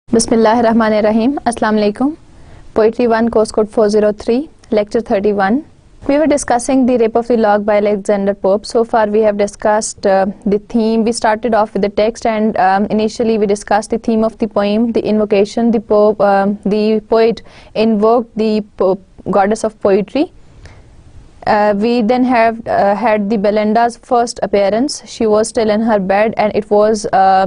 Bismillahirrahmanirrahim. Assalamu alaikum. Poetry 1, course code 403, lecture 31. We were discussing the Rape of the Lock by Alexander Pope. So far we have discussed the theme. We started off with the text, and initially we discussed the theme of the poem, the invocation. The poet invoked the goddess of poetry. We then have had the Belinda's first appearance. She was still in her bed, and it was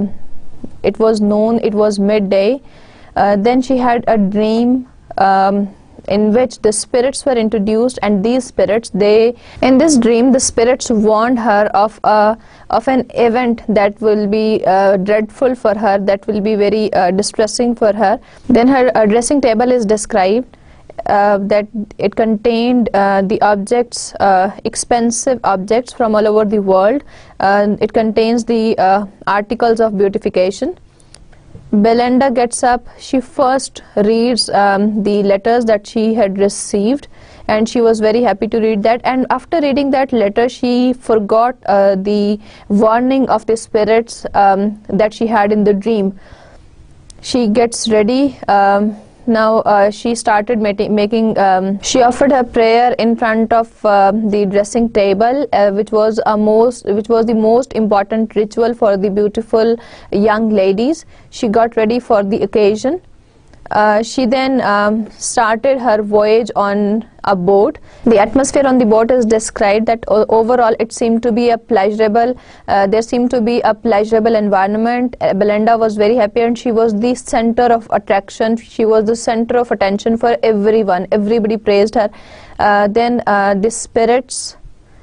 midday. Then she had a dream in which the spirits were introduced, and these spirits, in this dream the spirits warned her of an event that will be dreadful for her, that will be very distressing for her. Then her dressing table is described, that it contained the objects, expensive objects from all over the world. It contains the articles of beautification. Belinda gets up. She first reads the letters that she had received, and she was very happy to read that. And after reading that letter, she forgot the warning of the spirits that she had in the dream. She gets ready. Now she started she offered her prayer in front of the dressing table, which was the most important ritual for the beautiful young ladies. She got ready for the occasion. She then started her voyage on a boat. The atmosphere on the boat is described that overall it seemed to be a pleasurable, there seemed to be a pleasurable environment. Belinda was very happy, and she was the center of attraction. She was the center of attention for everyone. Everybody praised her. Then the spirits,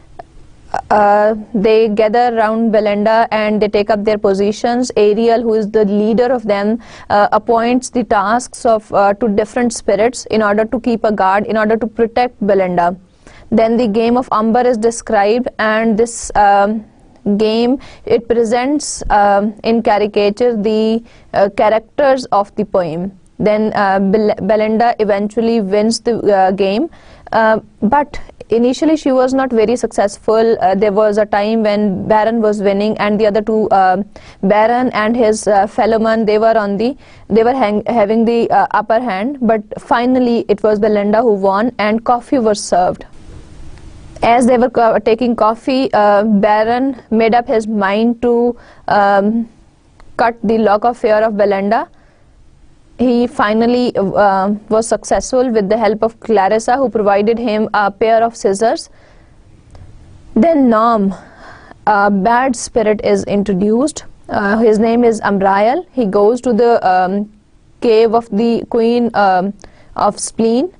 they gather around Belinda and they take up their positions. Ariel, who is the leader of them, appoints the tasks of to different spirits in order to keep a guard, in order to protect Belinda. Then the game of Umber is described, and this game, it presents in caricature the characters of the poem. Then Belinda eventually wins the game, but initially she was not very successful. There was a time when Baron was winning, and the other two, Baron and his fellowman, they were having the upper hand. But finally it was Belinda who won, and coffee was served. As they were taking coffee, Baron made up his mind to cut the lock of hair of Belinda. He finally was successful with the help of Clarissa, who provided him a pair of scissors. Then Nom, a bad spirit, is introduced. His name is Amrael. He goes to the cave of the Queen of Spleen.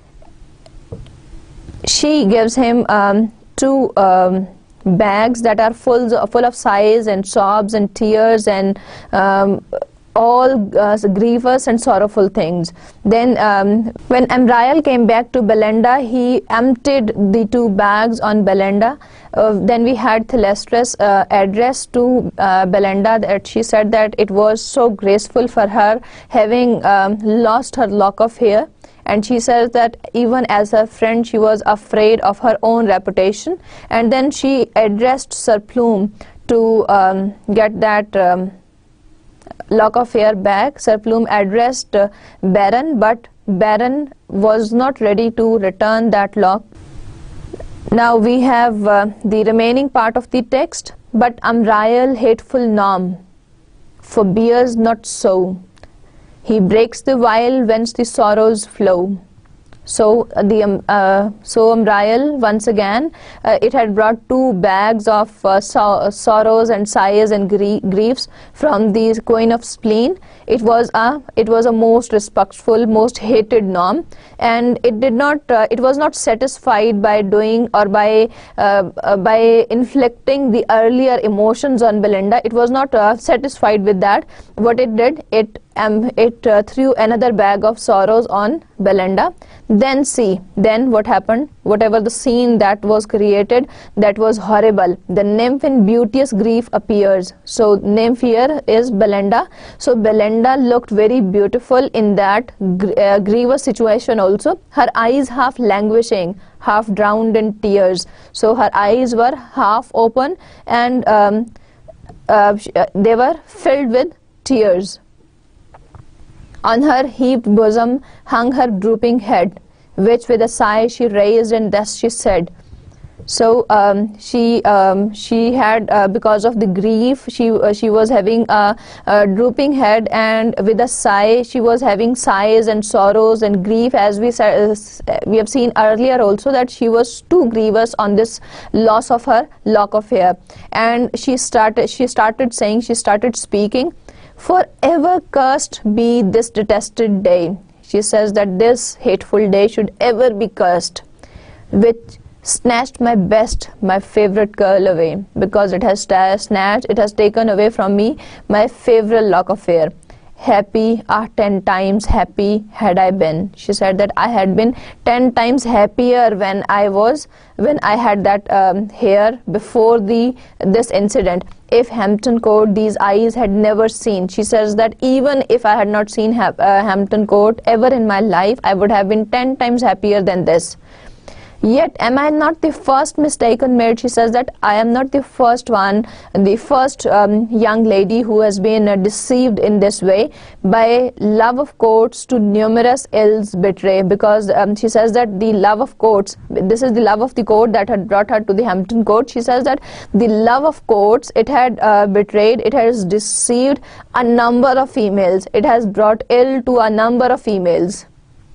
She gives him two bags that are full of sighs and sobs and tears and all grievous and sorrowful things. Then when Amrael came back to Belinda, he emptied the two bags on Belinda. Then we had Thalestris address to Belinda, that she said that it was so graceful for her, having lost her lock of hair. And she says that even as a friend, she was afraid of her own reputation. And then she addressed Sir Plume to get that lock of hair back. Sir Plume addressed Baron, but Baron was not ready to return that lock. Now we have the remaining part of the text. But Amrael, hateful Nom, forbears not so. He breaks the vial whence the sorrows flow. So Amrael, once again, it had brought two bags of sorrows and sighs and griefs from the Queen of Spleen. It was a most respectful, most hated Nom, and it was not satisfied by doing or by inflicting the earlier emotions on Belinda. It was not satisfied with that. What it did, it threw another bag of sorrows on Belinda. Then what happened? Whatever the scene that was created, that was horrible. The nymph in beauteous grief appears. So nymph here is Belinda. So Belinda looked very beautiful in that grievous situation also. Her eyes half languishing, half drowned in tears. So her eyes were half open, and they were filled with tears. On her heaved bosom hung her drooping head, which with a sigh she raised, and thus she said. So she had, because of the grief, she was having a drooping head, and with a sigh she was having sighs and sorrows and grief, as we have seen earlier also, that she was too grievous on this loss of her lock of hair. And she started saying, she started speaking, "Forever cursed be this detested day." She says that this hateful day should ever be cursed, which snatched my best, my favorite curl away, because it has taken away from me my favorite lock of hair. Happy, 10 times happy had I been. She said that I had been 10 times happier when I had that hair before this incident. If Hampton Court these eyes had never seen. She says that even if I had not seen Hampton Court ever in my life, I would have been 10 times happier than this. Yet am I not the first mistaken maid? She says that I am not the first one, the first young lady who has been deceived in this way by love of courts to numerous ills betray. Because she says that the love of courts, this is the love of the court that had brought her to the Hampton Court. She says that the love of courts, it had betrayed, it has deceived a number of females. It has brought ill to a number of females.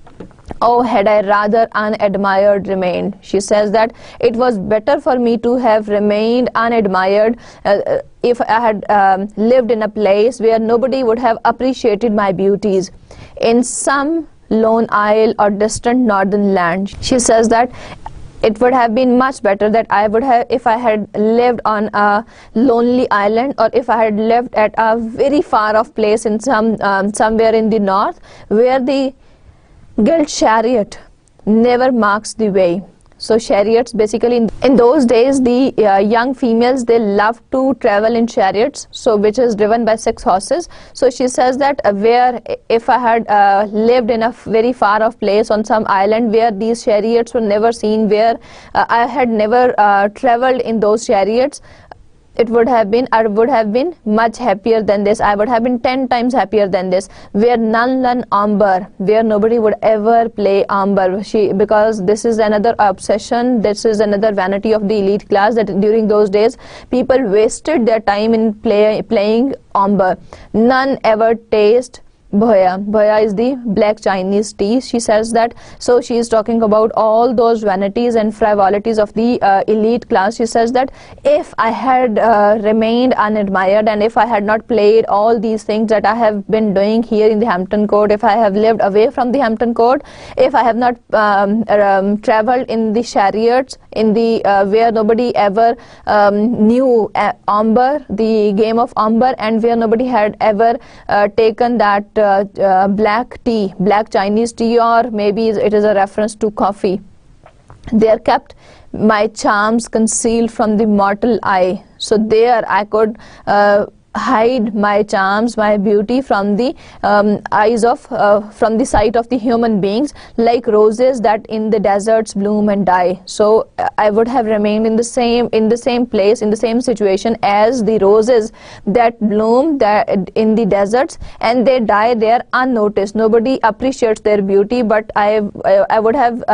Oh, had I rather unadmired remained. She says that it was better for me to have remained unadmired if I had lived in a place where nobody would have appreciated my beauties, in some lone isle or distant northern land. She says that it would have been much better that I would have, if I had lived on a lonely island, or if I had lived at a very far off place in somewhere in the north, where the gilt chariot never marks the way. So chariots, basically in those days, the young females, they love to travel in chariots, so which is driven by 6 horses. So she says that where if I had lived in a very far off place on some island where these chariots were never seen, where I had never traveled in those chariots, I would have been much happier than this. I would have been 10 times happier than this. Where none learn amber, where nobody would ever play amber. Because this is another obsession, this is another vanity of the elite class, that during those days people wasted their time in playing amber. None ever taste bhoya. Bhoya is the black Chinese tea. She says that, so she is talking about all those vanities and frivolities of the elite class. She says that if I had remained unadmired, and if I had not played all these things that I have been doing here in the Hampton Court, if I have lived away from the Hampton Court, if I have not traveled in the chariots, in the where nobody ever knew amber, the game of amber, and where nobody had ever taken that black tea, black Chinese tea, or maybe it is a reference to coffee. There kept my charms concealed from the mortal eye. So there I could hide my charms, my beauty from the eyes of, from the sight of the human beings, like roses that in the deserts bloom and die. So I would have remained in the same place, in the same situation as the roses that bloom in the deserts, and they die there unnoticed. Nobody appreciates their beauty, but I would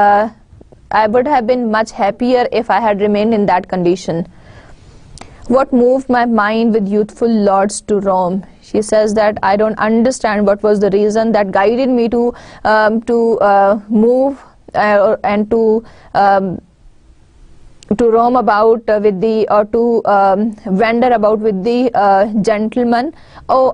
have been much happier if I had remained in that condition. What moved my mind with youthful lords to roam? She says that I don't understand what was the reason that guided me to move and to roam about with the, or to wander about with the gentlemen. Oh,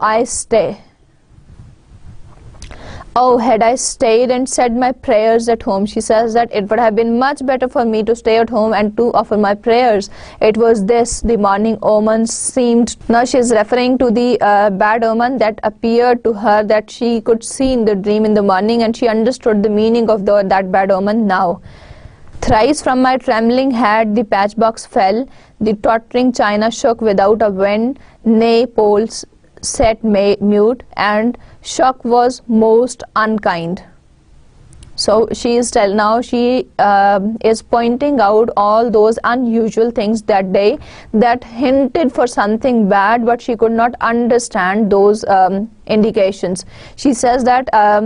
Oh, had I stayed and said my prayers at home. She says that it would have been much better for me to stay at home and to offer my prayers. It was this, the morning omen seemed. Now she is referring to the bad omen that appeared to her, that she could see in the dream in the morning, and she understood the meaning of that bad omen now. Thrice from my trembling hand the patchbox fell, the tottering china shook without a wind, nay, poles sat mute, and shock was most unkind. So she is is pointing out all those unusual things that day that hinted for something bad, but she could not understand those indications. She says that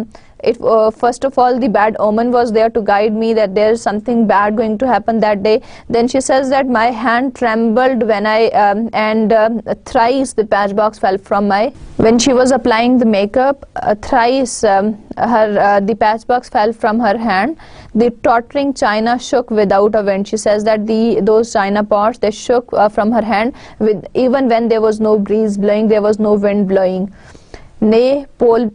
first of all, the bad omen was there to guide me that there is something bad going to happen that day. Then she says that my hand trembled when I thrice the patch box fell from when she was applying the makeup, thrice the patch box fell from her hand. The tottering china shook without a wind. She says that those china pots, they shook from her hand even when there was no breeze blowing, there was no wind blowing. Nay, Paul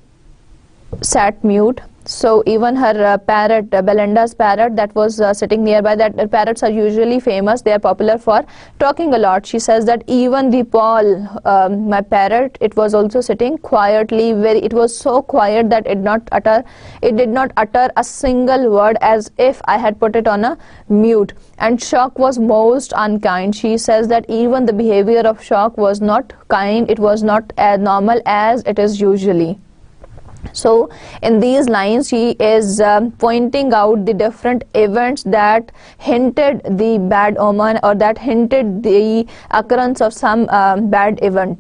sat mute. So even her parrot, Belinda's parrot that was sitting nearby, that parrots are usually famous, they are popular for talking a lot. She says that even the Paul, my parrot, it was also sitting quietly, it was so quiet that it did not utter a single word, as if I had put it on a mute. And Shock was most unkind. She says that even the behavior of Shock was not kind, it was not as normal as it is usually. So in these lines she is pointing out the different events that hinted the bad omen, or that hinted the occurrence of some bad event.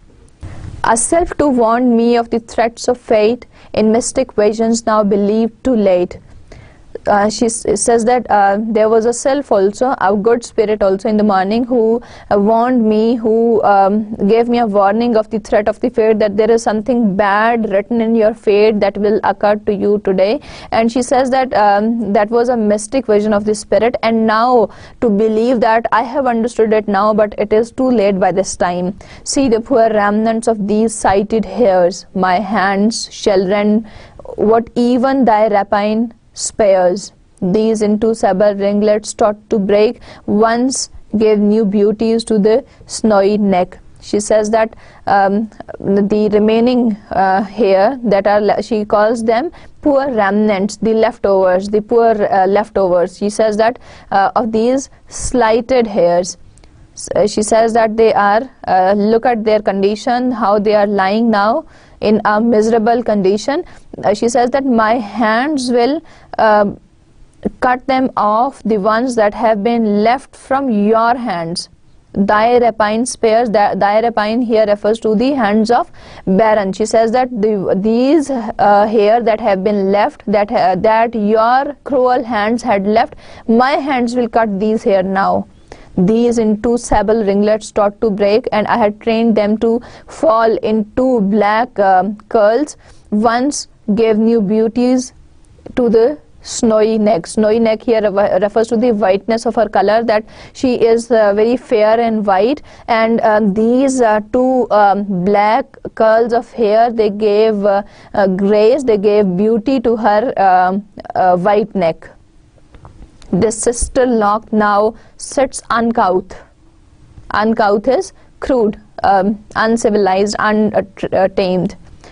A self to warn me of the threats of fate, in mystic visions now believed too late. She says that there was a self also, a good spirit also in the morning, who warned me, who gave me a warning of the threat of the fate, that there is something bad written in your fate that will occur to you today. And she says that that was a mystic vision of the spirit, and now to believe that I have understood it now, but it is too late by this time. See the poor remnants of these sighted hairs, my hands shall rend what even thy rapine spares. These into sable ringlets taught to break once gave new beauties to the snowy neck. She says that the remaining hair that are, she calls them poor remnants, the leftovers, the poor leftovers. She says that of these slighted hairs. She says that they are, look at their condition, how they are lying now in a miserable condition. She says that my hands will cut them off, the ones that have been left from your hands. Thy rapine spares, thy rapine here refers to the hands of Baron. She says that these hair that have been left, that your cruel hands had left, my hands will cut these hair now. These into sable ringlets taught to break, and I had trained them to fall into black curls, once gave new beauties to the snowy neck. Snowy neck here refers to the whiteness of her color, that she is very fair and white, and these two black curls of hair, they gave grace, they gave beauty to her white neck. This sister lock now sits uncouth. Uncouth is crude, uncivilized, untamed.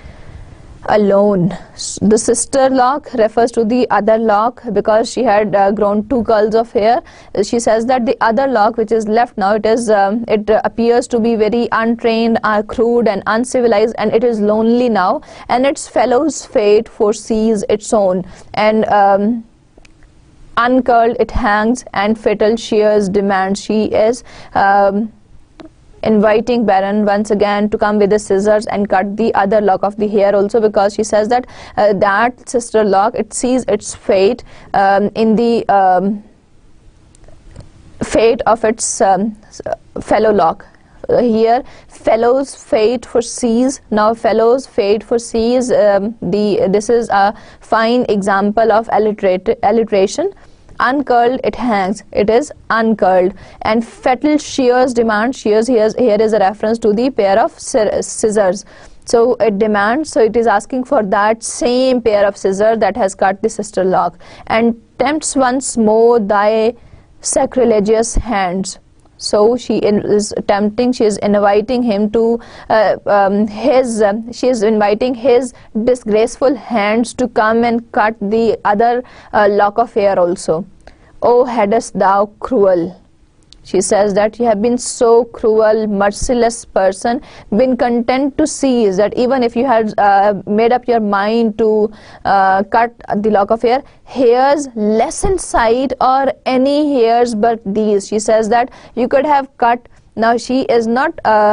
Alone. The sister lock refers to the other lock, because she had grown two curls of hair. She says that the other lock which is left now, it appears to be very untrained, crude and uncivilized, and it is lonely now, and its fellow's fate foresees its own, and uncurled it hangs, and fatal shears demands. She is inviting Baron once again to come with the scissors and cut the other lock of the hair also, because she says that that sister lock, it sees its fate in the fate of its fellow lock. Here fellow's fate foresees. Now fellow's fate foresees, this is a fine example of alliteration. Uncurled it hangs, it is uncurled, and fatal shears demand. Shears here is a reference to the pair of scissors. So it demands, so it is asking for that same pair of scissors that has cut the sister lock, and tempts once more thy sacrilegious hands. So she is tempting, she is inviting him to she is inviting his disgraceful hands to come and cut the other lock of hair also. Oh, hadst thou cruel. She says that you have been so cruel, merciless person, been content to seize, that even if you had made up your mind to cut the lock of hair, hairs less in sight or any hairs but these. She says that you could have cut. Now she is not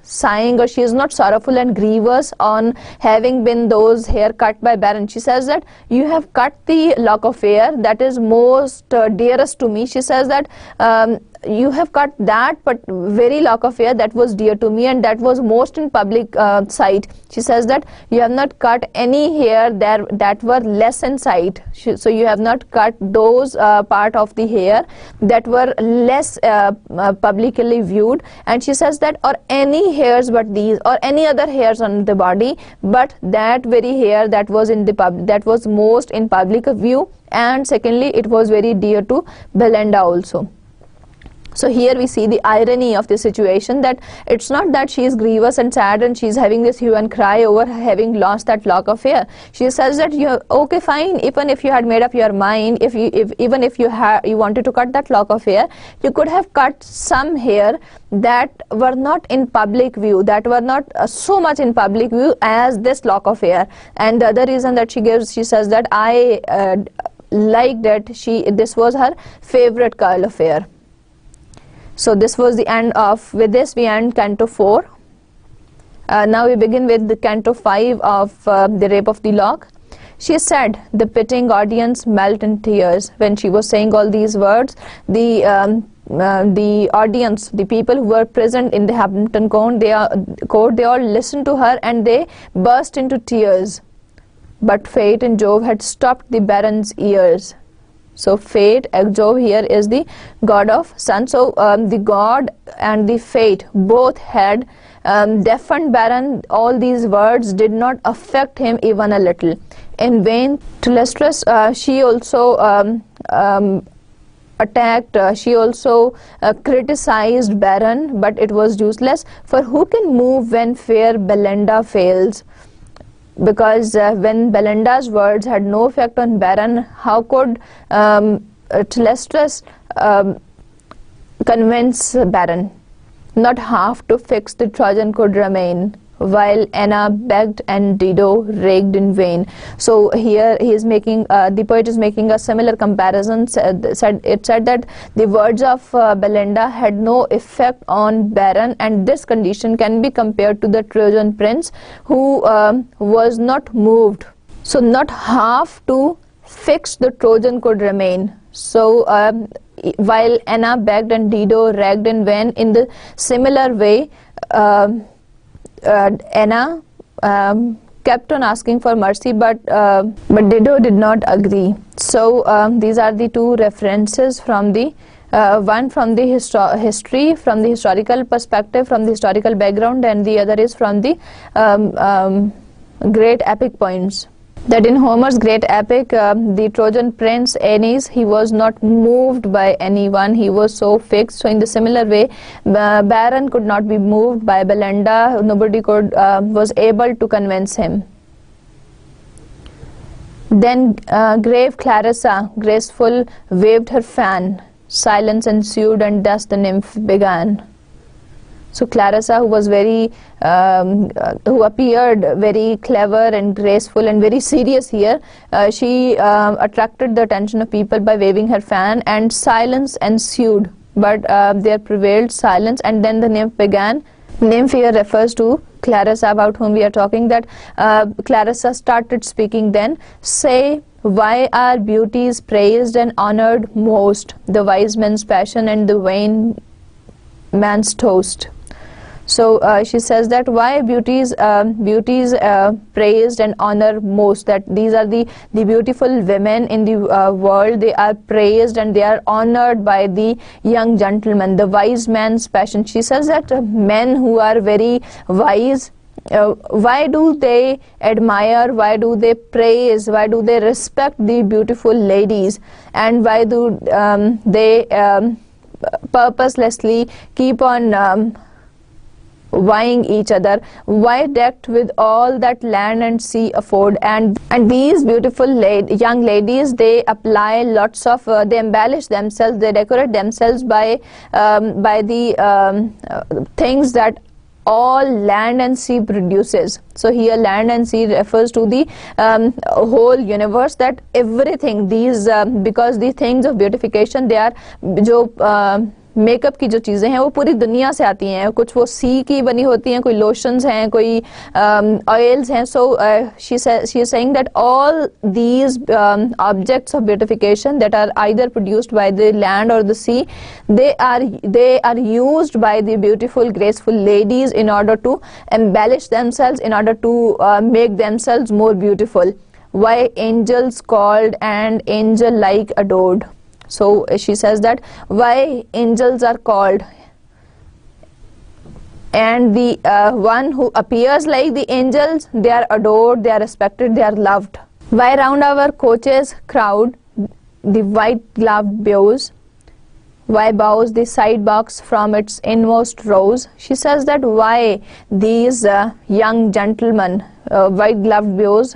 sighing, or she is not sorrowful and grievous on having been those hair cut by Baron. She says that you have cut the lock of hair that is most dearest to me. She says that you have cut that but very lock of hair that was dear to me and that was most in public sight. She says that you have not cut any hair that were less in sight. So you have not cut those part of the hair that were less publicly viewed. And she says that, or any hairs but these, or any other hairs on the body, but that very hair that was in the that was most in public view, and secondly it was very dear to Belinda also. So here we see the irony of the situation, that it's not that she is grievous and sad and she is having this hue and cry over having lost that lock of hair. She says that okay, fine, even if you had made up your mind, even if you wanted to cut that lock of hair, you could have cut some hair that were not in public view, that were not so much in public view as this lock of hair. And the other reason that she gives, she says that I liked that this was her favorite curl of hair. So this was the end of, with this we end Canto 4. Now we begin with the Canto 5 of The Rape of the Lock. She said, the pitying audience melt in tears. When she was saying all these words, the audience, the people who were present in the Hampton Court, they all listened to her and they burst into tears. But fate and Jove had stopped the Baron's ears. So fate, Jove here is the god of sun. So the god and the fate both had deafened Baron. All these words did not affect him even a little. In vain, Thalestris, she also attacked, she also criticized Baron, but it was useless. For who can move when fair Belinda fails? Because when Belinda's words had no effect on Baron, how could Thalestris convince Baron? Not half to fix the Trojan could remain, while Anna begged and Dido raked in vain. So here he is making, the poet is making a similar comparison. It said that the words of Belinda had no effect on Baron, and this condition can be compared to the Trojan prince who was not moved. So not half to fix the Trojan could remain. So while Anna begged and Dido raked in vain, in the similar way Anna kept on asking for mercy, but Dido did not agree. So these are the two references from the one from the history, from the historical perspective, from the historical background, and the other is from the great epic points. That in Homer's great epic, the Trojan prince Aeneas, he was not moved by anyone, he was so fixed. So in the similar way, Baron could not be moved by Belinda, nobody was able to convince him. Then grave Clarissa, graceful, waved her fan. Silence ensued, and thus the nymph began. So Clarissa, who was very, who appeared very clever and graceful and very serious here, she attracted the attention of people by waving her fan, and silence ensued. But there prevailed silence, and then the nymph began. Nymph here refers to Clarissa, about whom we are talking, that Clarissa started speaking then. Say, why are beauties praised and honored most, the wise man's passion and the vain man's toast? So she says that why beauties praised and honored most, that these are the beautiful women in the world, they are praised and they are honored by the young gentleman, the wise man's passion. She says that men who are very wise, why do they admire, why do they praise, why do they respect the beautiful ladies, and why do they purposelessly keep on vying each other? Why decked with all that land and sea afford? And these beautiful young ladies, they apply lots of, they embellish themselves, they decorate themselves by the things that all land and sea produces. So here land and sea refers to the whole universe, that everything, these because the things of beautification, they are makeup की जो चीज़ें हैं वो पूरी दुनिया से आती हैं, कुछ वो सी की बनी होती हैं, कोई लोशंस हैं, कोई ऑयल्स हैं. So she is saying that all these objects of beautification that are either produced by the land और the sea, they are used by the beautiful graceful ladies in order to embellish themselves, in order to make themselves more beautiful. Why angels called and angel like adored. So she says that why angels are called and the one who appears like the angels, they are adored, they are respected, they are loved. Why round our coaches crowd the white gloved beaux, why bows the side box from its inmost rows. She says that why these young gentlemen, white gloved beaux,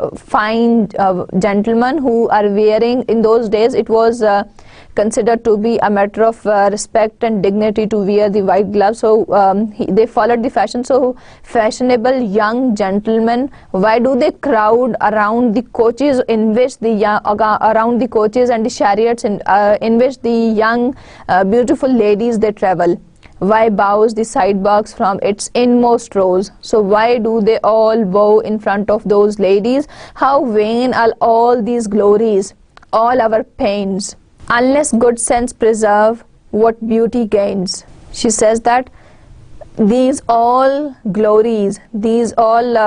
fine gentlemen who are wearing, in those days it was considered to be a matter of respect and dignity to wear the white gloves. So they followed the fashion. So fashionable young gentlemen, why do they crowd around the coaches in which the around the coaches and the chariots in which the young beautiful ladies they travel? Why bows the side box from its inmost rows? So why do they all bow in front of those ladies? How vain are all these glories, all our pains, unless good sense preserve what beauty gains. She says that these all glories, these all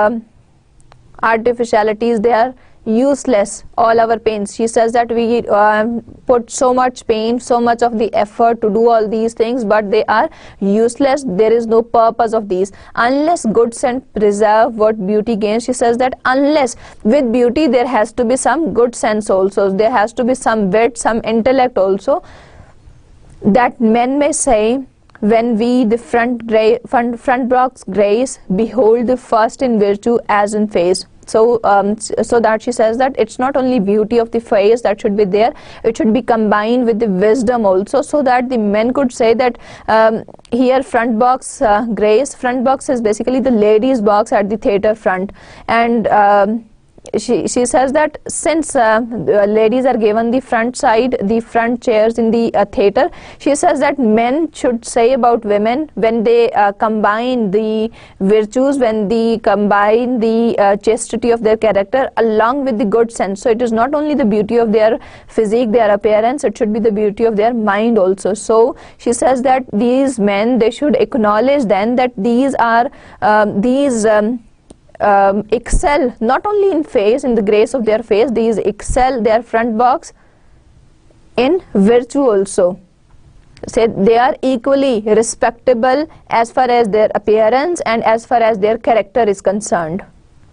artificialities, they are useless, all our pains. She says that we put so much pain, so much of the effort to do all these things, but they are useless. There is no purpose of these unless good sense preserve what beauty gains. She says that unless, with beauty there has to be some good sense also, there has to be some wit, some intellect also, that men may say, when we the front box grace behold the first in virtue as in face. So so that she says that it's not only beauty of the face that should be there, it should be combined with the wisdom also, so that the men could say that here front box grace. Front box is basically the ladies box at the theater front, and she says that since ladies are given the front side, the front chairs in the theater, she says that men should say about women, when they combine the virtues, when they combine the chastity of their character along with the good sense. So it is not only the beauty of their physique, their appearance, it should be the beauty of their mind also. So she says that these men, they should acknowledge then that these are excel not only in face, in the grace of their face, these excel their front box in virtue also. Say they are equally respectable as far as their appearance and as far as their character is concerned.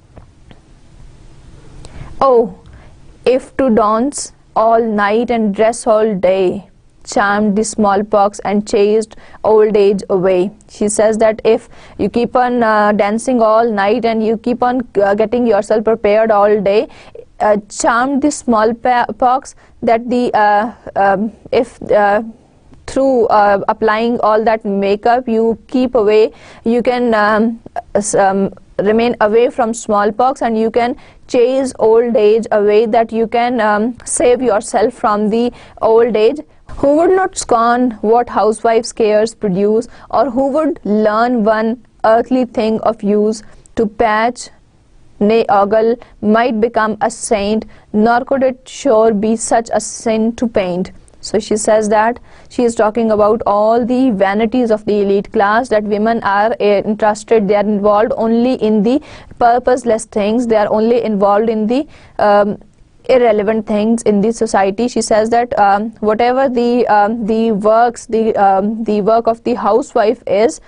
Oh, if to dance all night and dress all day charmed the smallpox and chased old age away. She says that if you keep on dancing all night and you keep on getting yourself prepared all day, charmed the smallpox, that the if through applying all that makeup you keep away, you can remain away from smallpox, and you can chase old age away, that you can save yourself from the old age. Who would not scorn what housewife's cares produce, or who would learn one earthly thing of use? To patch, nay ogle, might become a saint, nor could it sure be such a sin to paint. So she says that she is talking about all the vanities of the elite class, that women are interested, they are involved only in the purposeless things, they are only involved in the irrelevant things in the society. She says that whatever the work of the housewife is,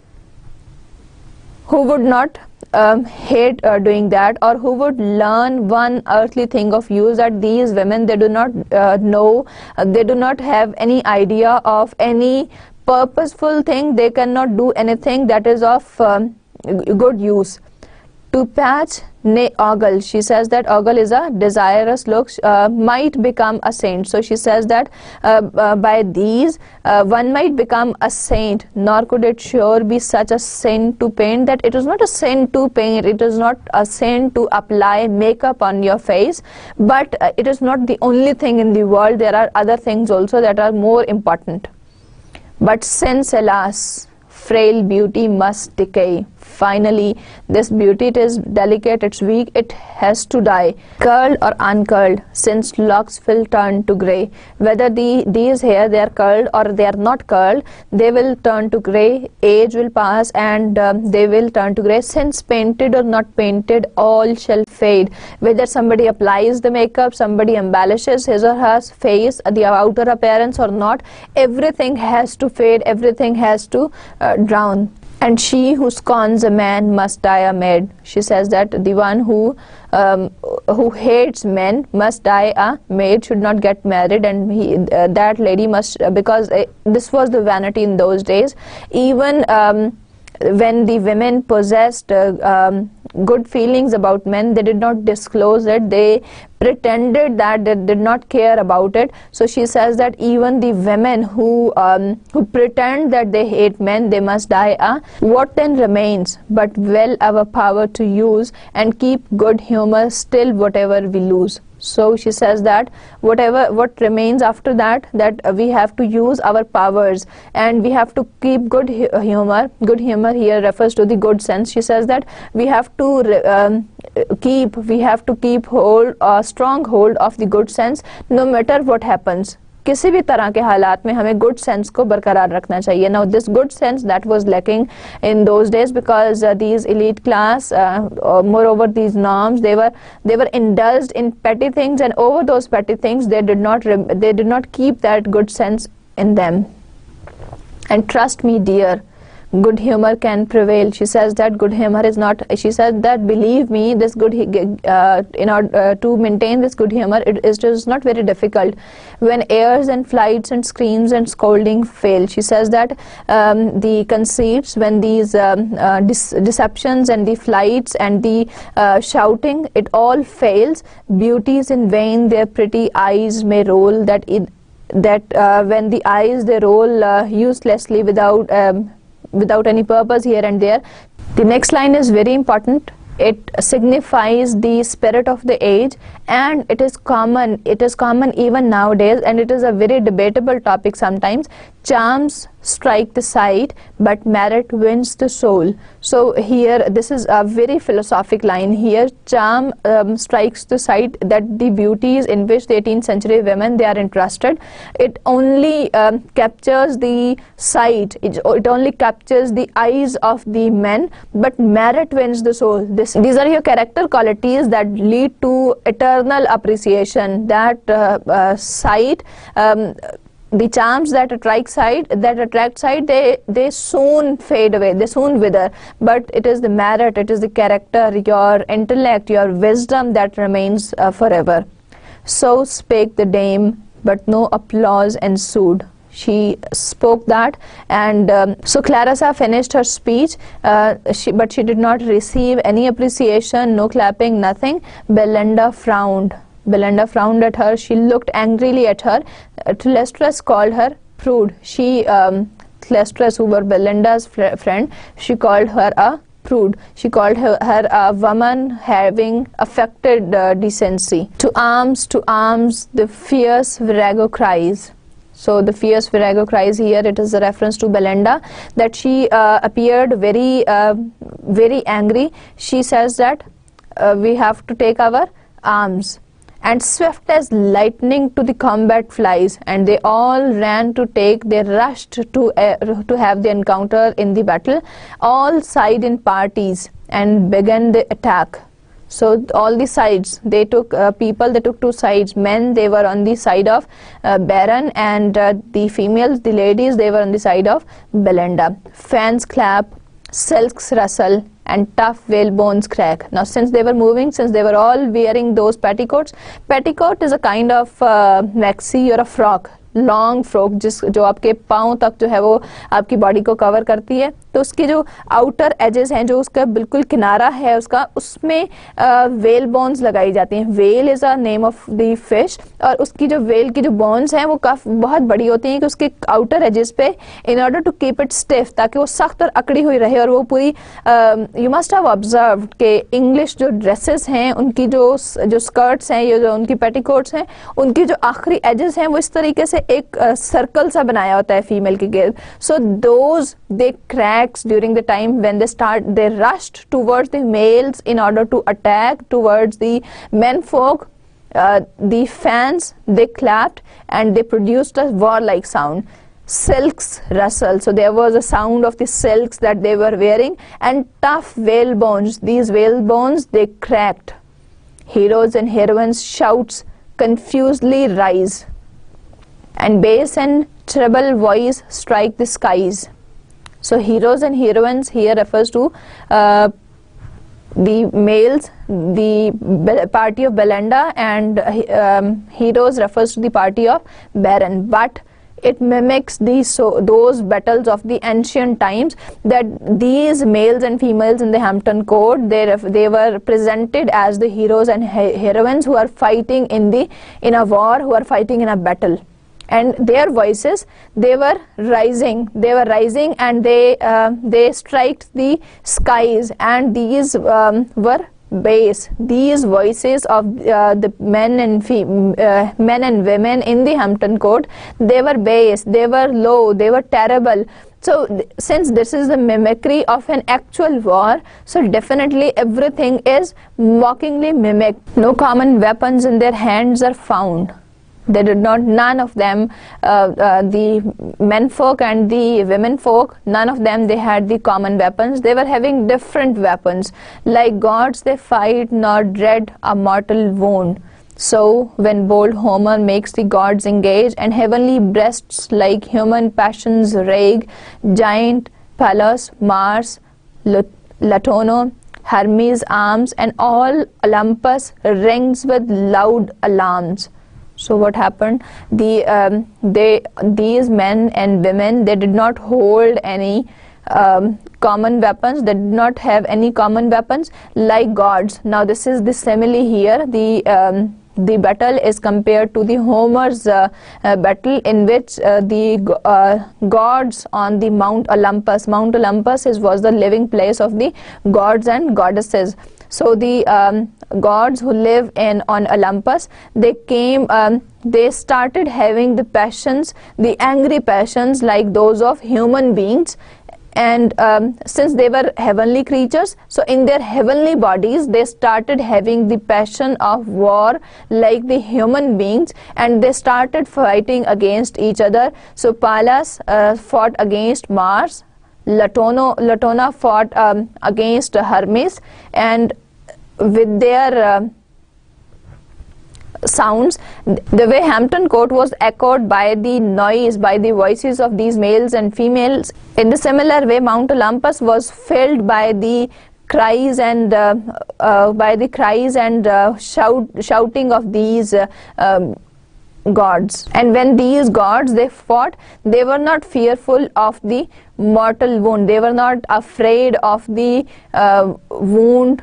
who would not hate doing that, or who would learn one earthly thing of use, that these women, they do not know, they do not have any idea of any purposeful thing, they cannot do anything that is of good use. To patch, nay ogle, she says that ogle is a desirous look, might become a saint. So she says that by these one might become a saint, nor could it sure be such a sin to paint. That it is not a sin to paint, it is not a sin to apply makeup on your face, but it is not the only thing in the world. There are other things also that are more important. But since, alas, frail beauty must decay, finally this beauty, it is delicate, it's weak, it has to die, curled or uncurled, since locks will turn to grey. Whether these hair, they are curled or they are not curled, they will turn to grey. Age will pass and they will turn to grey. Since painted or not painted, all shall fade. Whether somebody applies the makeup, somebody embellishes his or her face, the outer appearance or not, everything has to fade, everything has to drown. And she who scorns a man must die a maid. She says that the one who hates men must die a maid, should not get married, and that lady must, because this was the vanity in those days. Even when the women possessed good feelings about men, they did not disclose it, they pretended that they did not care about it. So she says that even the women who pretend that they hate men, they must die. What then remains but well our power to use and keep good humor still whatever we lose. So she says that what remains after that, we have to use our powers and we have to keep good humor. Good humor here refers to the good sense. She says that we have to keep hold, strong hold of the good sense no matter what happens. किसी भी तरह के हालात में हमें good sense को बरकरार रखना चाहिए. Now this good sense that was lacking in those days because these elite class, moreover these norms, they were indulged in petty things, and over those petty things they did not keep that good sense in them. And trust me, dear, good humor can prevail. She says that good humor is not, she said that believe me, this good in order to maintain this good humor, it is just not very difficult when airs and flights and screams and scolding fail. She says that the conceits, when these deceptions and the flights and the shouting, it all fails, beauties in vain their pretty eyes may roll, that when the eyes they roll uselessly without any purpose here and there. The next line is very important. It signifies the spirit of the age, and it is common even nowadays, and it is a very debatable topic sometimes. Charms strike the sight, but merit wins the soul. So here, this is a very philosophic line here. Charm strikes the sight, that the beauties in which the 18th century women, they are interested, it only captures the sight, it only captures the eyes of the men, but merit wins the soul. These are your character qualities that lead to eternal appreciation. That sight, the charms that attract sight, they soon fade away, they soon wither, but it is the merit, it is the character, your intellect, your wisdom that remains forever. So spake the dame, but no applause ensued. She spoke that, and so Clarissa finished her speech, but she did not receive any appreciation, no clapping, nothing. Belinda frowned at her. She looked angrily at her. Thyestes called her prude. Thyestes, who were Belinda's friend, she called her a prude. She called her a woman having affected decency. To arms, the fierce virago cries. So the fierce virago cries here, it is a reference to Belinda, that she appeared very angry. She says that we have to take our arms. And swift as lightning to the combat flies, and they all ran to take, they rushed to have the encounter in the battle. All side in parties and began the attack. So all the sides, they took they took two sides. Men, they were on the side of Baron, and the females, the ladies, they were on the side of Belinda. Fans clap, silks rustle, and tough whalebones crack. Now since they were moving, since they were all wearing those petticoats, petticoat is a kind of maxi or a frock, long frock जो आपके पाँव तक जो है वो आपकी body को cover करती है, तो तो उसके जो आउटर एजेस हैं, जो उसका बिल्कुल किनारा है उसका, उसमें वेल बोन्स लगाई जाती हैं। Whale is a name of the fish, और उसकी जो वेल की जो बोन्स हैं वो काफी बहुत बड़ी होती हैं कि उसके आउटर एजेस पे, in order to keep it stiff, ताकि वो सख्त और अकड़ी हुई रहे। और वो पूरी, यू मस्ट हैव ऑब्जर्व कि इंग्लिश जो ड्रेसेस हैं उनकी जो स्कर्ट्स हैं, ये जो उनकी पेटीकोट्स हैं, उनकी जो आखिरी एजेस हैं वो इस तरीके से एक सर्कल सा बनाया होता है फीमेल के गिर्द। So those they cracks during the time when they rushed towards the males in order to attack towards the men folk. The fans, they clapped and they produced a war-like sound. Silks rustle, so there was a sound of the silks that they were wearing, and tough whale bones, these whale bones, they cracked. Heroes and heroines' shouts confusedly rise, and bass and treble voice strike the skies. So heroes and heroines here refers to the males, the party of Belinda, and heroes refers to the party of Baron. But it mimics those battles of the ancient times, that these males and females in the Hampton Court, they were presented as the heroes and heroines who are fighting in a war, who are fighting in a battle. And their voices, they were rising, and they striked the skies, and these were bass. These voices of the men and women in the Hampton Court, they were bass, they were low, they were terrible. So since this is the mimicry of an actual war, so definitely everything is mockingly mimicked. No common weapons in their hands are found. They did not, none of them, the men folk and the women folk, none of them, they had the common weapons. They were having different weapons. Like gods, they fight, nor dread a mortal wound. So when bold Homer makes the gods engage, and heavenly breasts like human passions rage, giant Pallas, Mars, Latono, Hermes' arms, and all Olympus rings with loud alarms. So what happened? These men and women, they did not hold any common weapons. They did not have any common weapons like gods. Now this is the simile here. The battle is compared to the Homer's battle, in which the gods on the Mount Olympus. Mount Olympus was the living place of the gods and goddesses. So the gods who live on Olympus, they came, they started having the passions, the angry passions like those of human beings. And since they were heavenly creatures, so in their heavenly bodies, they started having the passion of war like the human beings, and they started fighting against each other. So Pallas fought against Mars, Latona fought against Hermes, and with their sounds, the way Hampton Court was echoed by the noise, by the voices of these males and females. In the similar way, Mount Olympus was filled by the cries and shouting of these gods. And when these gods, they fought, they were not fearful of the mortal wound. They were not afraid of the wound.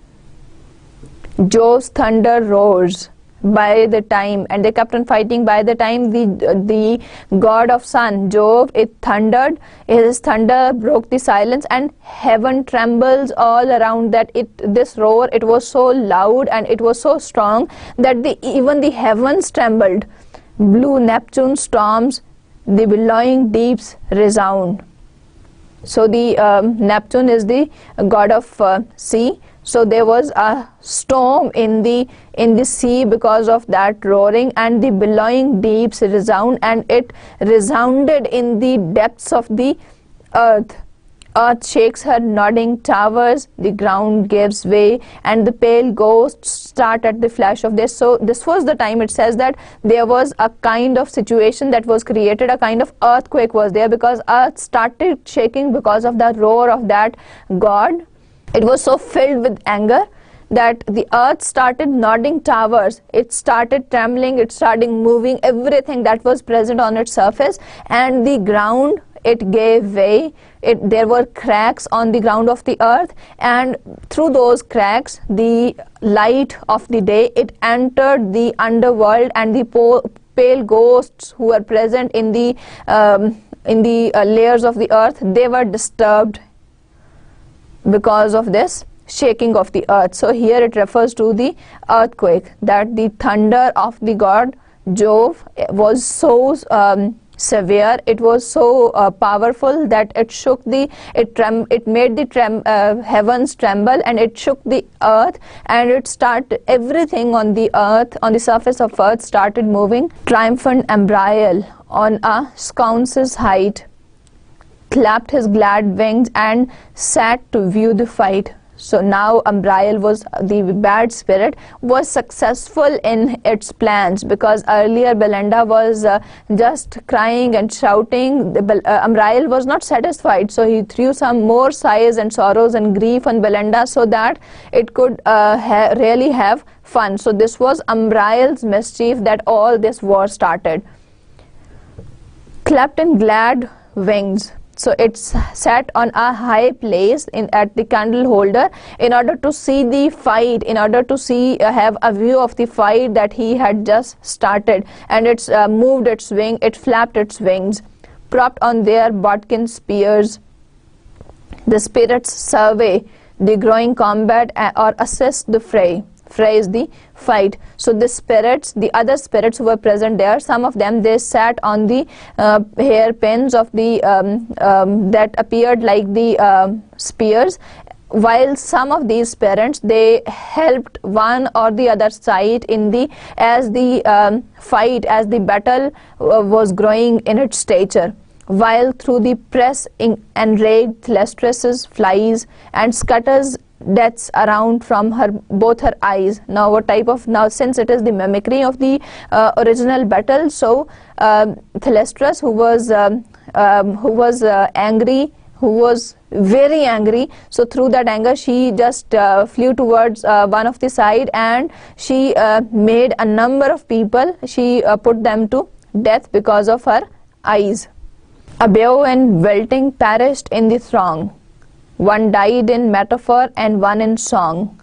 Jove's thunder roars by the time, and they kept on fighting. By the time the god of sun, Jove, it thundered, his thunder broke the silence, and heaven trembles all around. That this roar, it was so loud and it was so strong that even the heavens trembled. Blue Neptune storms, the billowing deeps resound. So the Neptune is the god of sea. So there was a storm in the sea because of that roaring, and the billowing deeps resound, and it resounded in the depths of the earth. Earth shakes her nodding towers, the ground gives way, and the pale ghosts start at the flash of this. So this was the time, it says that there was a kind of situation that was created, a kind of earthquake was there, because earth started shaking because of the roar of that god. It was so filled with anger that the earth started nodding towers. It started trembling, it started moving everything that was present on its surface, and the ground, it gave way. There were cracks on the ground of the earth, and through those cracks the light of the day, it entered the underworld, and the pale ghosts who were present in the layers of the earth, they were disturbed because of this shaking of the earth. So here it refers to the earthquake, that the thunder of the god Jove was so severe, it was so powerful that it shook it made the heavens tremble, and it shook the earth, and everything on the earth, on the surface of earth, started moving. Triumphant Ambriel on a sconce's height clapped his glad wings and sat to view the fight. So now Ambriel, was the bad spirit, was successful in its plans, because earlier Belinda was just crying and shouting. Ambriel was not satisfied, so he threw some more sighs and sorrows and grief on Belinda so that it could really have fun. So this was Ambriel's mischief that all this war started. Clapped in glad wings. So it sat on a high place at the candle holder in order to see the fight, in order to have a view of the fight that he had just started, and it's moved its wing, it flapped its wings. Propped on their bodkin spears, the spirits survey the growing combat or assess the fray. Fray is the fight. So the spirits, the other spirits who were present there, some of them, they sat on the hairpins of the that appeared like the spears, while some of these spirits, they helped one or the other side as the fight, as the battle was growing in its stature. While through the press enraged Thalestris flies and scutters deaths around from both her eyes. Now since it is the mimicry of the original battle, so Thalestris, who was angry, who was very angry, so through that anger she just flew towards one of the side, and she made a number of people, she put them to death because of her eyes. Above and welting perished in the throng. One died in metaphor and one in song.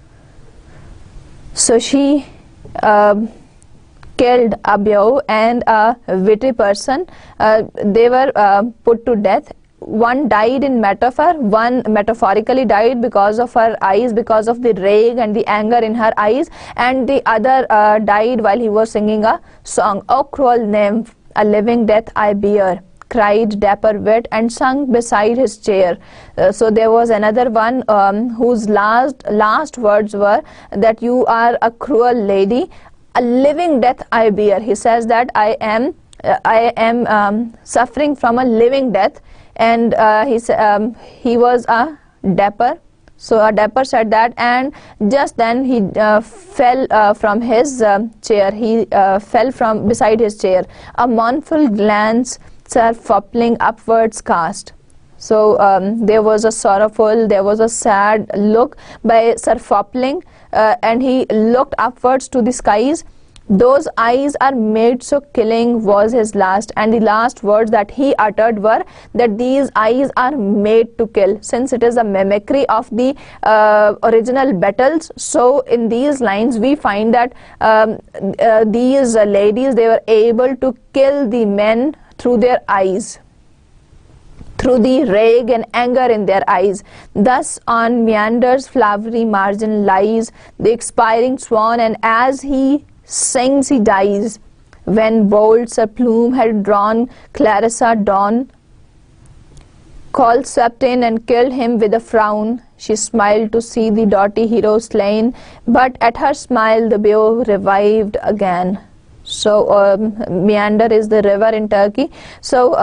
So she killed Abhyau and a witty person. They were put to death. One died in metaphor, one metaphorically died because of her eyes, because of the rage and the anger in her eyes, and the other died while he was singing a song. O cruel nymph, a living death I bear, cried dapper wit and sung beside his chair. So there was another one whose last words were that you are a cruel lady, a living death I bear. He says that I am suffering from a living death, and he was a dapper. So a dapper said that, and just then he fell from his chair. He fell from beside his chair. A mournful glance Sir Fopling upwards cast. So there was a sorrowful, there was a sad look by Sir Fopling, and he looked upwards to the skies. Those eyes are made so killing was his last, and the last words that he uttered were that these eyes are made to kill. Since it is a mimicry of the original battles, so in these lines we find that these ladies, they were able to kill the men through their eyes, through the rage and anger in their eyes. Thus on Meander's flowery margin lies the expiring swan, and as he sings he dies. When bold Sir Plume had drawn Clarissa Dawn, Coll swept in and killed him with a frown. She smiled to see the doughty hero slain, but at her smile the beau revived again. So Meander is the river in Turkey. So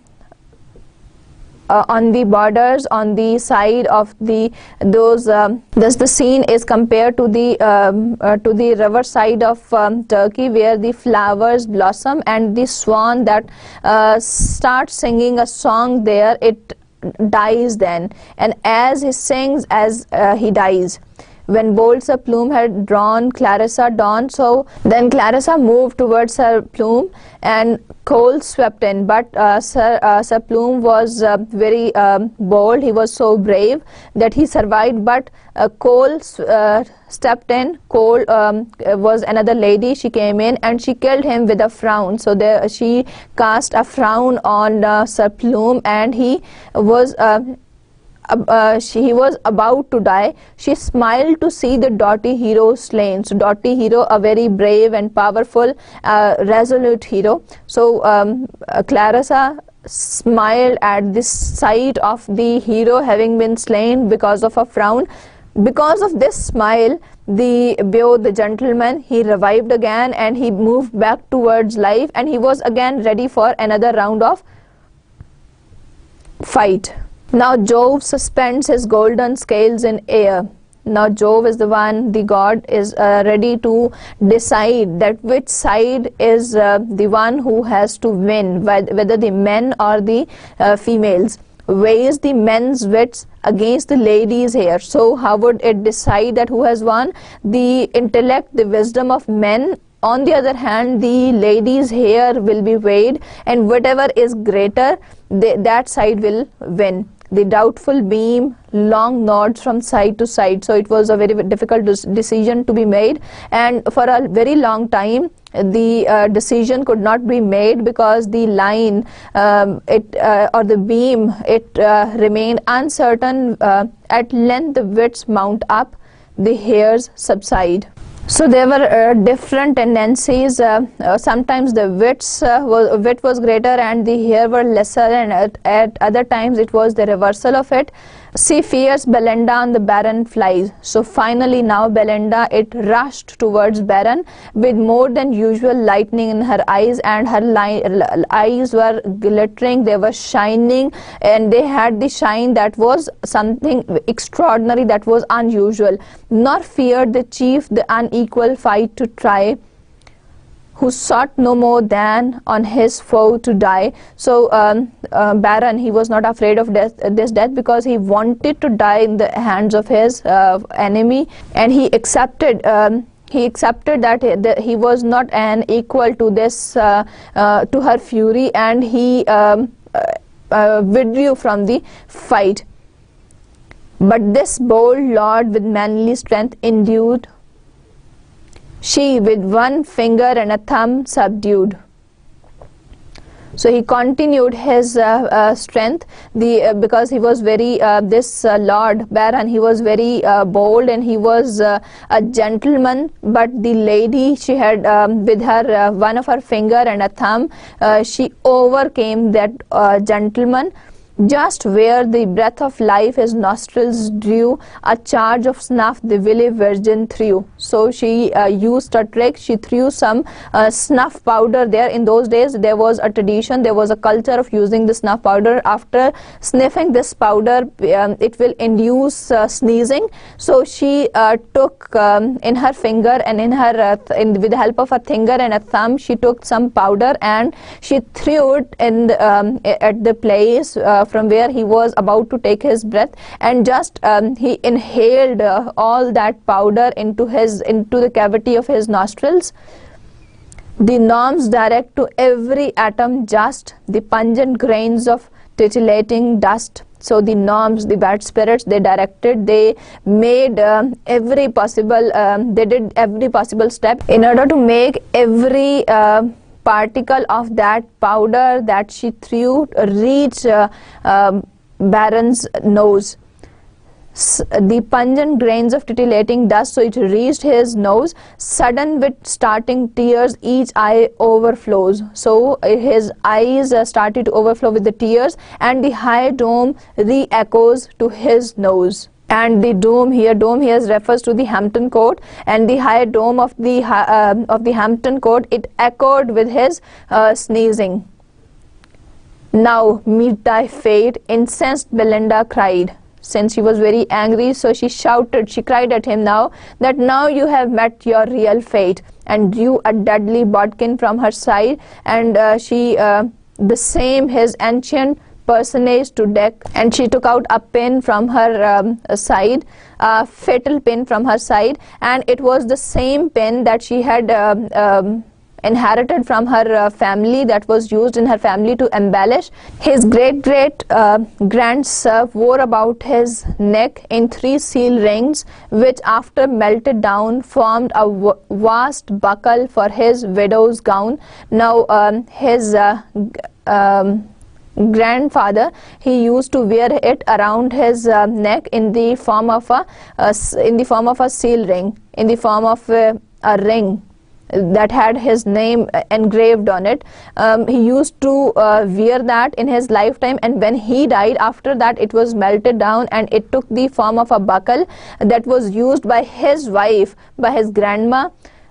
on the borders, on the side of thus the scene is compared to the river side of Turkey, where the flowers blossom and the swan that starts singing a song there, it dies then, and as he sings, as he dies, when bold Sir Plume had drawn Clarissa down, so then Clarissa moved towards Sir Plume and Cole swept in, but Sir Plume was very bold. He was so brave that he survived, but Cole stepped in. Cole was another lady. She came in and she killed him with a frown. So she cast a frown on Sir Plume, and he was about to die. She smiled to see the doughty hero slain. So doughty hero, a very brave and powerful, resolute hero. So Clarissa smiled at this sight of the hero having been slain because of a frown. Because of this smile, the Beau, the gentleman, he revived again and he moved back towards life, and he was again ready for another round of fight. Now Jove suspends his golden scales in air. Now Jove is the one, the god, is ready to decide that which side is the one who has to win, whether the men or the females. Weighs the men's wits against the ladies' hair. So how would it decide that who has won? The intellect, the wisdom of men. On the other hand, the ladies' hair will be weighed, and whatever is greater, that side will win. The doubtful beam, long nods from side to side. So it was a very difficult decision to be made, and for a very long time the decision could not be made, because the line or the beam, it remained uncertain. At length the wits mount up, the hairs subside. So there were different tendencies. Sometimes the wit was greater and the hair were lesser, and at other times it was the reversal of it. See, fierce Belinda on the Baron flies. So finally now Belinda, it rushed towards Baron with more than usual lightning in her eyes, and her eyes were glittering, they were shining, and they had the shine that was something extraordinary, that was unusual. Nor feared the chief the unequal fight to try, who sought no more than on his foe to die. So Baron, he was not afraid of this death, because he wanted to die in the hands of his enemy, and he accepted that he was not an equal to this to her fury, and he withdrew from the fight. But this bold lord with manly strength endued, she with one finger and a thumb subdued. So he continued his strength, because he was very, this Lord Baron, he was very bold, and he was a gentleman. But the lady, she had with her one of her finger and a thumb, she overcame that gentleman. Just where the breath of life his nostrils drew, a charge of snuff the wily virgin threw. So she used a trick. She threw some snuff powder there. In those days there was a tradition, there was a culture of using the snuff powder. After sniffing this powder, it will induce sneezing. So she took in her finger and in her with the help of her finger and a thumb, she took some powder and she threw it in at the place from where he was about to take his breath, and just he inhaled all that powder into the cavity of his nostrils. The norms direct to every atom just the pungent grains of titillating dust. So the norms, the bad spirits, they directed, they made every possible, they did every possible step in order to make every particle of that powder that she threw reach Baron's nose. The pungent grains of titillating dust, so it reached his nose. Sudden with starting tears, each eye overflows. So his eyes started to overflow with the tears, and the high dome re-echoes to his nose. And the dome here refers to the Hampton Court, and the high dome of the Hampton Court, it echoed with his sneezing. Now meet thy fate, incensed Belinda cried. Since she was very angry, so she shouted, she cried at him now, that now you have met your real fate, and drew a deadly bodkin from her side, and she the same his ancient personage to deck, and she took out a pin from her side, a fatal pin from her side, and it was the same pin that she had inherited from her family, that was used in her family to embellish. His great grandson wore about his neck in 3 seal rings, which after melted down formed a vast buckle for his widow's gown. Now his grandfather, he used to wear it around his neck in the form of a seal ring, in the form of a ring that had his name engraved on it. He used to wear that in his lifetime, and when he died, after that it was melted down and it took the form of a buckle that was used by his wife, by his grandma,